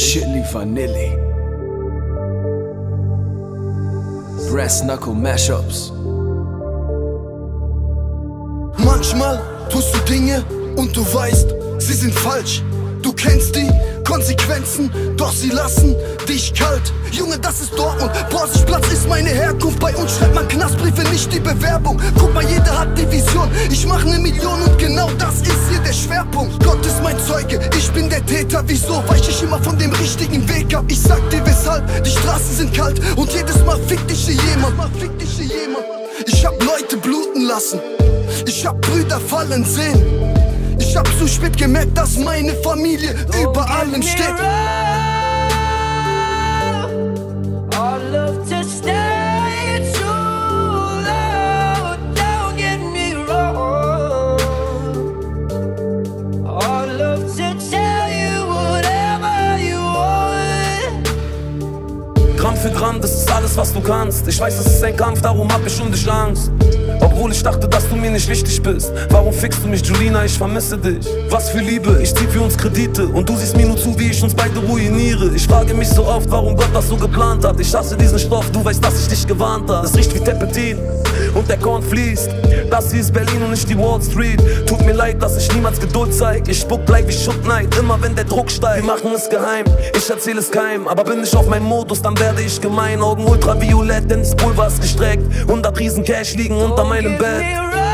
Chili Vanilli, Brass Knuckle Mashups. Manchmal tust du Dinge und du weißt, sie sind falsch. Du kennst die Konsequenzen, doch sie lassen dich kalt. Junge, das ist Dortmund, Borsigplatz ist meine Herkunft. Bei uns schreibt man Knastbriefe, nicht die Bewerbung. Guck mal, jeder hat die Vision, ich mach ne Million und genau das ist hier der Schwerpunkt. Gott ist mein Zeuge, ich bin der Täter. Wieso weich ich immer von dem richtigen Weg ab? Ich sag dir weshalb, die Straßen sind kalt und jedes Mal fickt dich hier jemand. Ich hab Leute bluten lassen, ich hab Brüder fallen sehen. Ich hab zu spät gemerkt, dass meine Familie über allem steht. Gramm für Gramm, das ist alles, was du kannst. Ich weiß, es ist ein Kampf, darum hab ich um dich Angst. Obwohl ich dachte, dass du mir nicht wichtig bist. Warum fickst du mich, Julina, ich vermisse dich. Was für Liebe, ich zieh für uns Kredite und du siehst mir nur zu, wie ich uns beide ruiniere. Ich frage mich so oft, warum Gott das so geplant hat. Ich hasse diesen Stoff, du weißt, dass ich dich gewarnt hab. Es riecht wie Terpentin und der Korn fließt. Das hier ist Berlin und nicht die Wall Street. Tut mir leid, dass ich niemals Geduld zeig. Ich spuck gleich wie Schuttneid, immer wenn der Druck steigt. Wir machen es geheim, ich erzähl es keinem. Aber bin ich auf meinem Modus, dann werde ich gemein. Augen ultraviolett, denn das Pulver ist gestreckt. 100 riesen Cash liegen unter meinem Bett.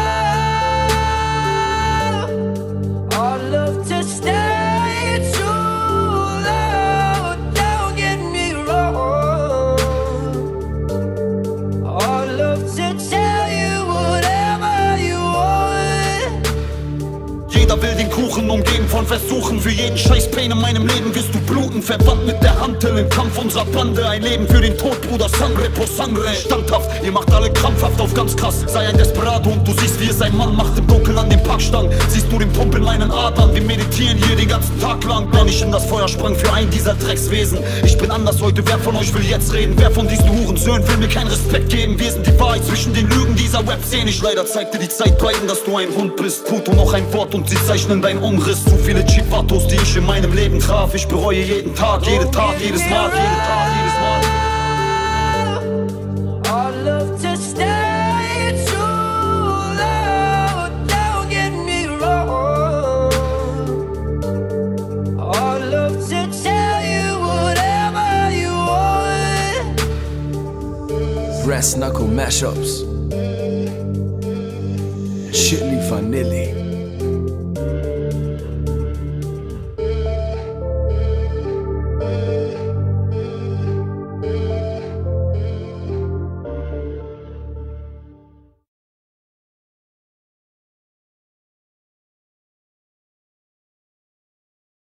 Jeder will den Kuchen, umgeben von Versuchen. Für jeden scheiß Pain in meinem Leben wirst du bluten. Verwandt mit der Hantel im Kampf unserer Bande. Ein Leben für den Tod, Bruder, sangre por sangre. Standhaft, ihr macht alle krampfhaft auf ganz krass. Sei ein Desperado und du siehst, wie es ein Mann macht im Dunkeln an dem Parkstand. Siehst du den Pump in meinen Adern, wir meditieren hier den ganzen Tag lang. Wenn ich in das Feuer sprang für einen dieser Dreckswesen. Ich bin anders heute, wer von euch will jetzt reden? Wer von diesen Hurensöhnen will mir keinen Respekt geben? Wir sind die Wahrheit zwischen den Lügen dieser Web-Szene. Ich leider zeigte die Zeit beiden, dass du ein Hund bist. Puto noch ein Wort und sie zeichnen deinen Umriss. Zu viele Chivatos, die ich in meinem Leben traf. Ich bereue jeden Tag, jeden Tag, jedes Mal, jeden Tag, jedes Mal. Brass Knuckle Mashups, Chili Vanilli.